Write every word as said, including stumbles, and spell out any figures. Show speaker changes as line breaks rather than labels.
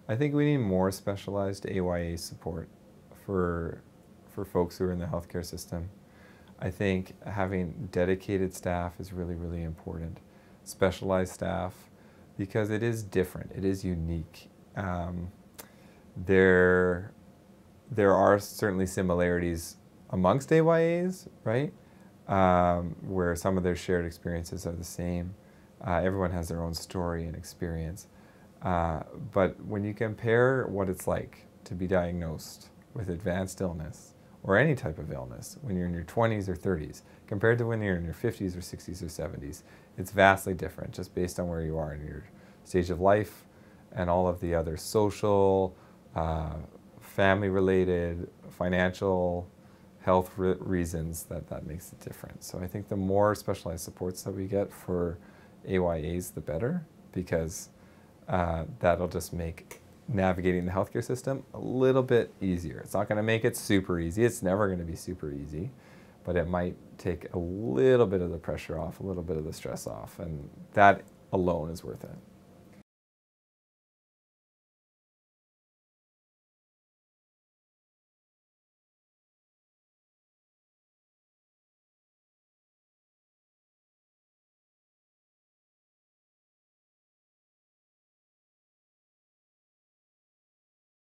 I think we need more specialized A Y A support for, for folks who are in the healthcare system. I think having dedicated staff is really, really important. Specialized staff, because it is different, it is unique. Um, there, there are certainly similarities amongst A Y As, right? Um, where some of their shared experiences are the same. Uh, everyone has their own story and experience. Uh, but when you compare what it's like to be diagnosed with advanced illness, or any type of illness, when you're in your twenties or thirties, compared to when you're in your fifties or sixties or seventies, it's vastly different just based on where you are in your stage of life and all of the other social, uh, family-related, financial, health re reasons that that makes it different. So I think the more specialized supports that we get for A Y As, the better, because uh, that'll just make navigating the healthcare system a little bit easier. It's not going to make it super easy. It's never going to be super easy, but it might take a little bit of the pressure off, a little bit of the stress off, and that alone is worth it.